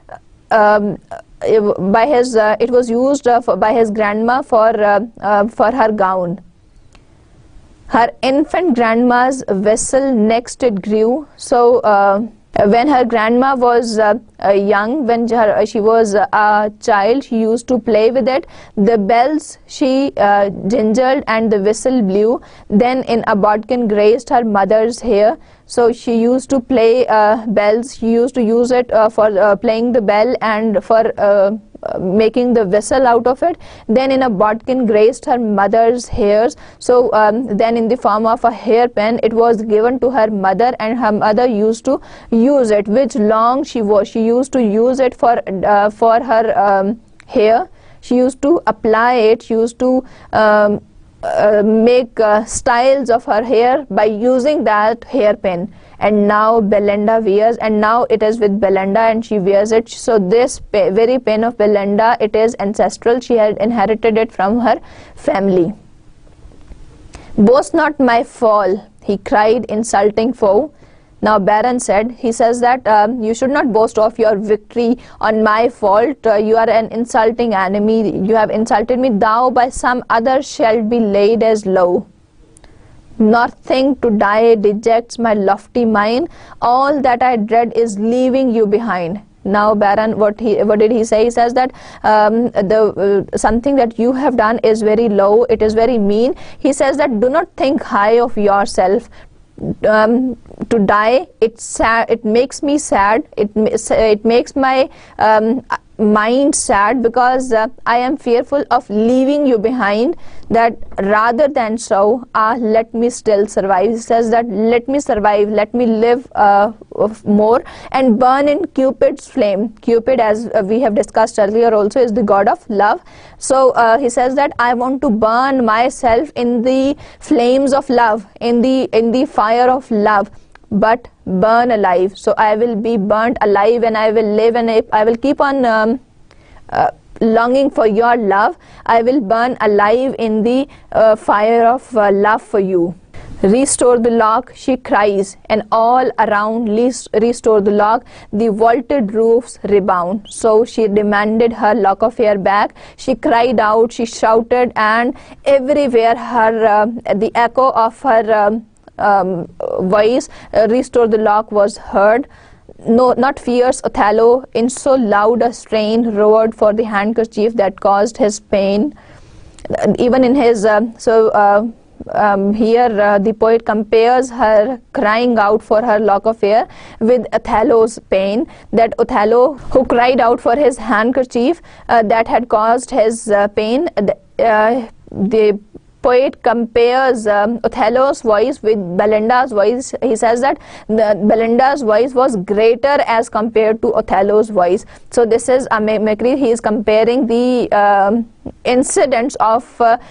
it was used by his grandma for her gown. Her infant grandma's vessel next it grew. So when her grandma was young, when she was a child, she used to play with it. The bells she jingled and the whistle blew. Then in a bodkin grazed her mother's hair. So she used to play bells. She used to use it for playing the bell and for making the whistle out of it. Then in a bodkin grazed her mother's hairs. So then in the form of a hairpin, it was given to her mother, and her mother used to use it, which long she used to use it for her hair. She used to apply it. She used to make styles of her hair by using that hairpin. And now Belinda wears, and now it is with Belinda and she wears it. So this very pin of Belinda, it is ancestral. She had inherited it from her family. "Boast not my fall," he cried, insulting foe. Now Baron said, he says that you should not boast of your victory on my fault. You are an insulting enemy. You have insulted me. Thou by some other shalt be laid as low. Nor think to die dejects my lofty mind. All that I dread is leaving you behind. Now Baron, what did he say? He says that something that you have done is very low. It is very mean. He says that do not think high of yourself. To die, it makes me sad. It makes my mind sad, because I am fearful of leaving you behind. That rather than so, let me still survive. He says that let me survive, let me live more, and burn in Cupid's flame. Cupid, as we have discussed earlier, also is the god of love. So he says that I want to burn myself in the flames of love, in the fire of love, but burn alive. So I will be burnt alive, and I will live, and I will keep on longing for your love. I will burn alive in the fire of love for you. Restore the lock, she cries, and all around restore the lock. The vaulted roofs rebound. So she demanded her lock of hair back. She cried out, she shouted, and everywhere the echo of her voice, restore the lock, was heard. No, not fierce Othello in so loud a strain roared for the handkerchief that caused his pain. Even in his here the poet compares her crying out for her lock of hair with Othello's pain, that Othello who cried out for his handkerchief that had caused his pain. The poet compares Othello's voice with Belinda's voice. He says that Belinda's voice was greater as compared to Othello's voice. So this is a mimicry. He is comparing the incidents of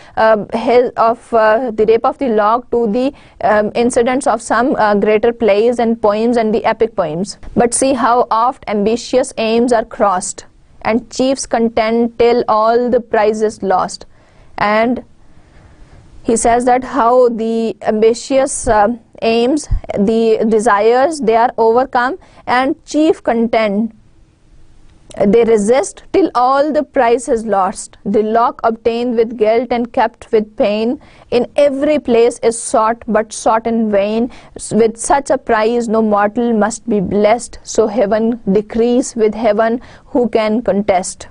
the rape of the lock to the incidents of some greater plays and poems and the epic poems. But see how oft ambitious aims are crossed, and chiefs contend till all the prize is lost. And he says that how the ambitious aims, the desires, they are overcome, and chief contend. They resist till all the prize is lost. The lock obtained with guilt and kept with pain, in every place is sought, but sought in vain. With such a prize no mortal must be blessed, so heaven decrees with heaven who can contest.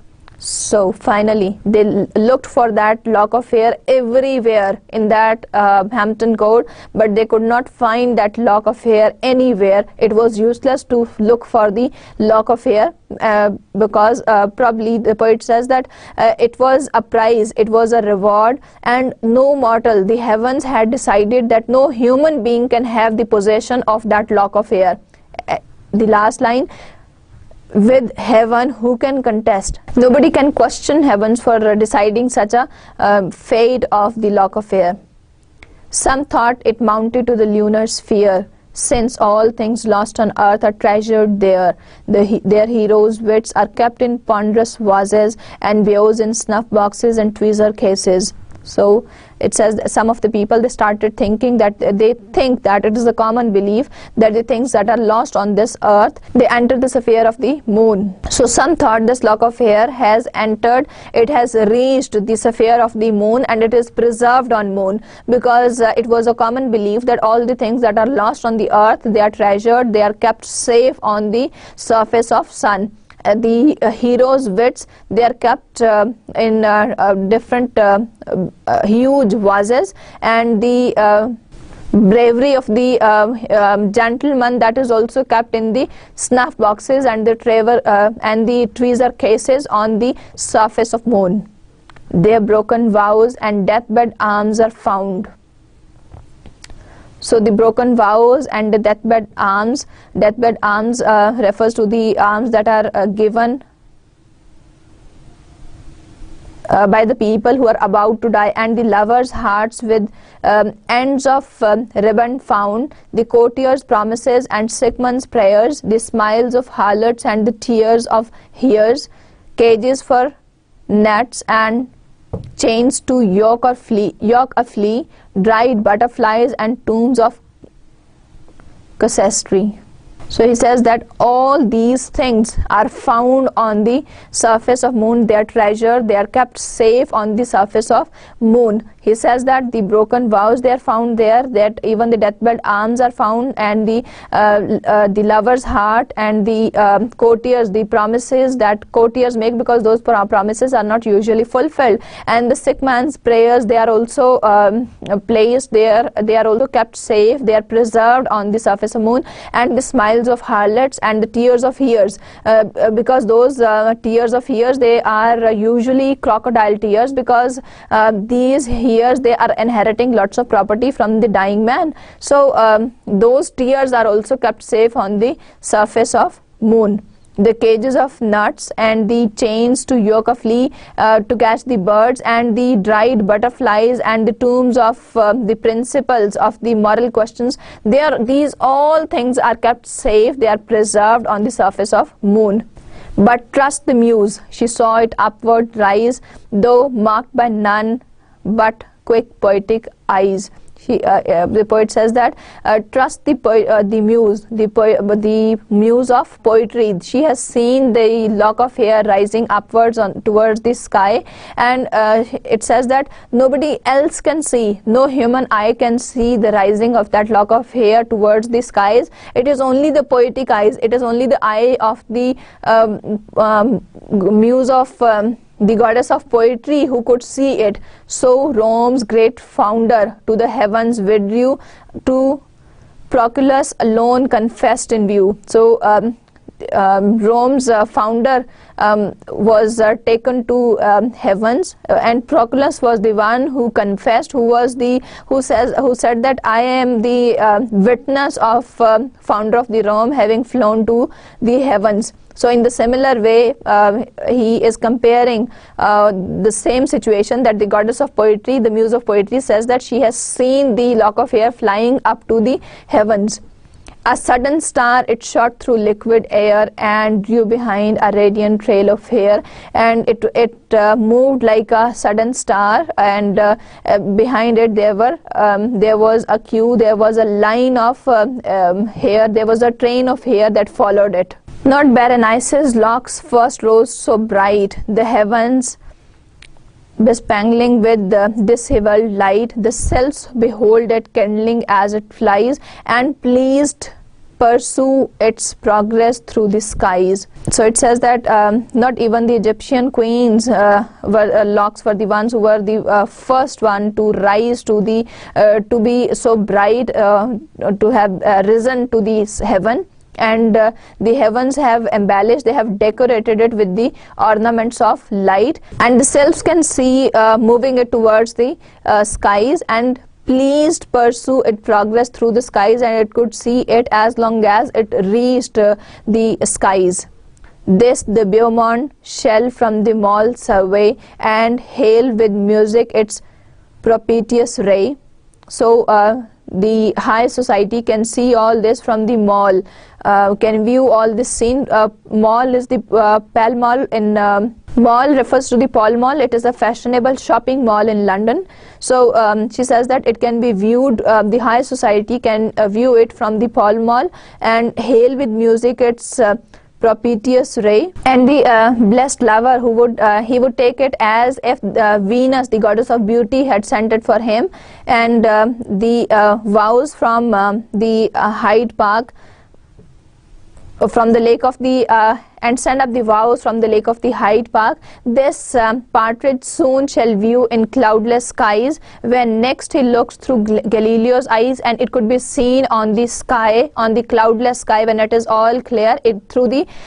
So finally they looked for that lock of hair everywhere in that Hampton Court, but they could not find that lock of hair anywhere. It was useless to look for the lock of hair because probably the poet says that it was a prize, it was a reward, and no mortal, the heavens had decided that no human being can have the possession of that lock of hair. The last line, with heaven who can contest? Nobody can question heavens for deciding such a fate of the lock of hair. Some thought it mounted to the lunar sphere, since all things lost on earth are treasured there. Their heroes' wits are kept in ponderous vases and views in snuff boxes and tweezer cases. So it says that some of the people, they started thinking that they think that it is a common belief that the things that are lost on this earth, they enter the sphere of the moon. So some thought this lock of hair has entered, it has reached the sphere of the moon and it is preserved on moon, because it was a common belief that all the things that are lost on the earth, they are treasured, they are kept safe on the surface of sun. The heroes' wits, they are kept in different huge vases, and the bravery of the gentleman, that is also kept in the snuff boxes and the tweezer cases on the surface of moon. Their broken vows and deathbed arms are found. So the broken vows and the deathbed arms refers to the arms that are given by the people who are about to die, and the lovers' hearts with ends of ribbon found, the courtiers' promises and sick men's prayers, the smiles of harlots and the tears of hears, cages for gnats and chains to yoke a flea, dried butterflies and tombs of casuistry. So he says that all these things are found on the surface of moon. They are treasured, they are kept safe on the surface of moon. He says that the broken vows, they are found there, that even the deathbed arms are found, and the lover's heart and the courtiers, the promises that courtiers make, because those promises are not usually fulfilled, and the sick man's prayers, they are also placed there, they are also kept safe, they are preserved on the surface of moon, and the smiles of harlots and the tears of hears, because those tears of hears, they are usually crocodile tears, because these hears, they are inheriting lots of property from the dying man. So those tears are also kept safe on the surface of moon. The cages of nuts and the chains to yoke a flea to catch the birds, and the dried butterflies and the tombs of the principles of the moral questions, these all things are kept safe, they are preserved on the surface of moon. But trust the muse, she saw it upward rise, though marked by none but quick poetic eyes. The poet says that trust the muse of poetry. She has seen the lock of hair rising upwards towards the sky, and it says that nobody else can see, no human eye can see the rising of that lock of hair towards the skies. It is only the poetic eyes, it is only the eye of the muse of the goddess of poetry who could see it. So Rome's great founder to the heavens withdrew, to Proclus alone confessed in view. So Rome's founder was taken to heavens, and Proclus was the one who confessed, who said that I am the witness of founder of the Rome having flown to the heavens. So in the similar way, he is comparing the same situation, that the goddess of poetry, the muse of poetry, says that she has seen the lock of hair flying up to the heavens. A sudden star, it shot through liquid air and drew behind a radiant trail of hair, and it moved like a sudden star, and behind it there was a queue, there was a line of hair, there was a train of hair that followed it. Not Berenice's locks first rose so bright, the heavens bespangling with the dishevelled light, the cells behold it kindling as it flies, and pleased pursue its progress through the skies. So it says that not even the Egyptian queens locks were the ones who were the first one to rise to the to be so bright, to have risen to the heaven. And the heavens have embellished, they have decorated it with the ornaments of light, and the sylphs can see moving it towards the skies, and pleased pursue its progress through the skies, and it could see it as long as it reached the skies. This the Beaumont shall from the mall survey, and hail with music its propitious ray. So the high society can see all this from the mall, can view all this scene. Mall is the Pall Mall in mall refers to the Pall Mall. It is a fashionable shopping mall in London. So she says that it can be viewed, the high society can view it from the Pall Mall, and hail with music its propitious ray. And the blessed lover who would he would take it as if Venus, the goddess of beauty, had sent it for him. And the vows from the Hyde Park, from the lake of the and send up the vows from the lake of the Hyde Park. This partridge soon shall view in cloudless skies, when next he looks through Galileo's eyes. And it could be seen on the sky, on the cloudless sky, when it is all clear, through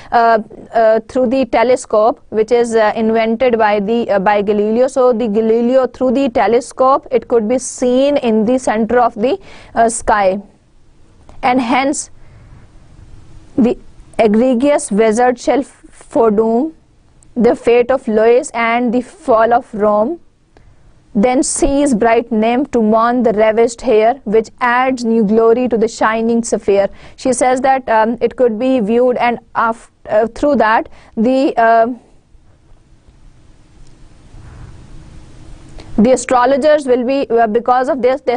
the telescope, which is invented by by Galileo. So the Galileo, through the telescope, it could be seen in the center of the sky. And hence the egregious wizard shall foredoom the fate of Louis and the fall of Rome. Then sees bright nymph to mourn the ravished hair, which adds new glory to the shining sapphire. She says that it could be viewed, and through that the astrologers will be, because of this, the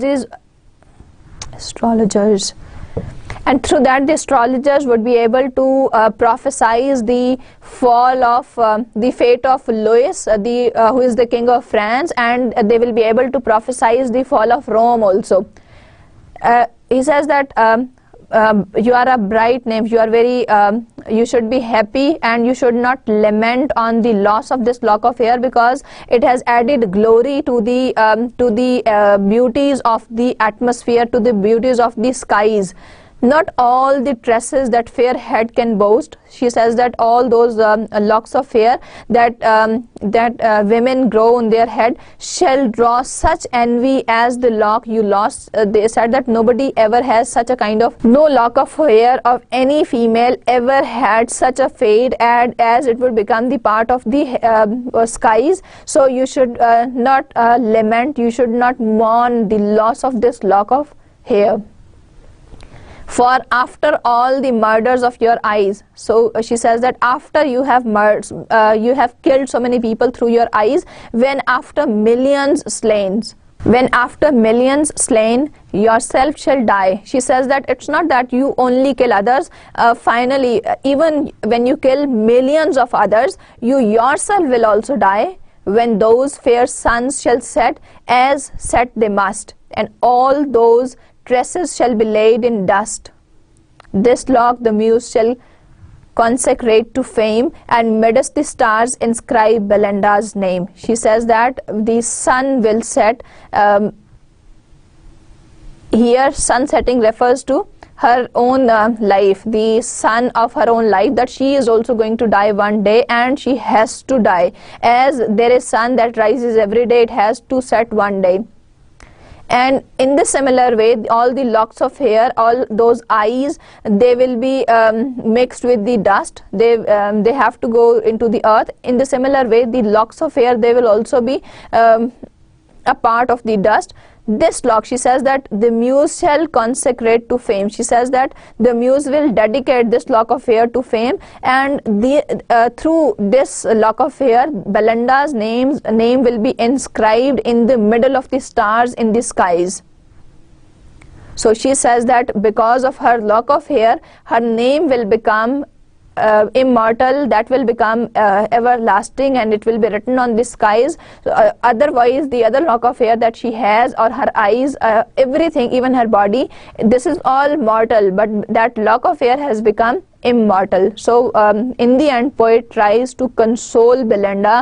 astrologers, and through that the astrologers would be able to prophesize the fall of the fate of Louis, who is the king of France, and they will be able to prophesize the fall of Rome also. He says that you are a bright nymph, you are very you should be happy, and you should not lament on the loss of this lock of hair, because it has added glory to the beauties of the atmosphere, to the beauties of the skies. Not all the tresses that fair head can boast. She says that all those locks of hair that women grow on their head shall draw such envy as the lock you lost. They said that nobody ever has such a kind of, no lock of hair of any female ever had such a fade as it would become the part of the skies. So you should not lament, you should not mourn the loss of this lock of hair. For after all the murders of your eyes, so she says that after you have you have killed so many people through your eyes, when after millions slain, yourself shall die. She says that it's not that you only kill others, finally even when you kill millions of others, you yourself will also die, when those fair suns shall set, as set they must, and all those tresses shall be laid in dust. This lock the muse shall consecrate to fame, and midst the stars inscribe Belinda's name. She says that the sun will set. Here sun setting refers to her own life, the sun of her own life, that she is also going to die one day, and she has to die. As there is sun that rises every day, it has to set one day. And in the similar way, all the locks of hair, all those eyes, they will be mixed with the dust. They have to go into the earth. In the similar way, the locks of hair, they will also be a part of the dust. This lock, she says that the muse shall consecrate to fame. She says that the muse will dedicate this lock of hair to fame, and through this lock of hair, Belinda's name will be inscribed in the middle of the stars in the skies. So she says that because of her lock of hair, her name will become immortal, that will become everlasting, and it will be written on the skies. Otherwise, the other lock of hair that she has, or her eyes, everything, even her body, this is all mortal, but that lock of hair has become immortal. So in the end, poet tries to console Belinda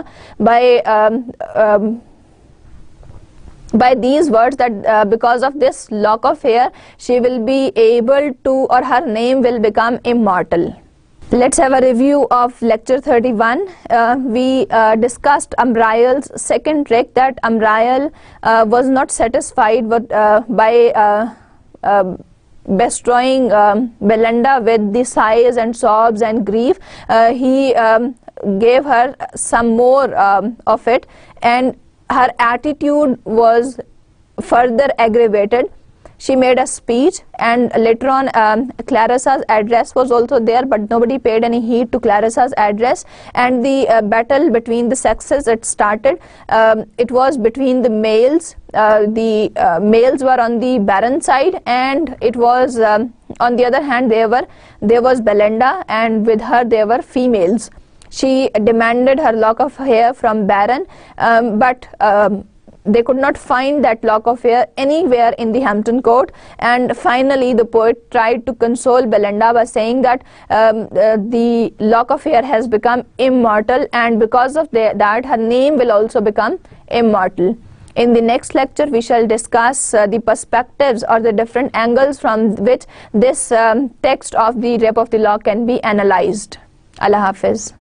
by these words, that because of this lock of hair, she will be able to, or her name will become immortal. Let's have a review of lecture 31. We discussed Amriel's second trick, that Amriel was not satisfied by bestowing Belinda with the sighs and sobs and grief. He gave her some more of it, and her attitude was further aggravated. She made a speech, and later on Clarissa's address was also there, but nobody paid any heed to Clarissa's address, and the battle between the sexes, it started. It was between the males. The males were on the Baron side, and it was on the other hand there was Belinda, and with her there were females. She demanded her lock of hair from Baron, but they could not find that lock of hair anywhere in the Hampton Court, and finally the poet tried to console Belinda by saying that the lock of hair has become immortal, and because of that her name will also become immortal. In the next lecture, we shall discuss the perspectives, or the different angles from which this text of the Rape of the Lock can be analyzed. Allah Hafiz.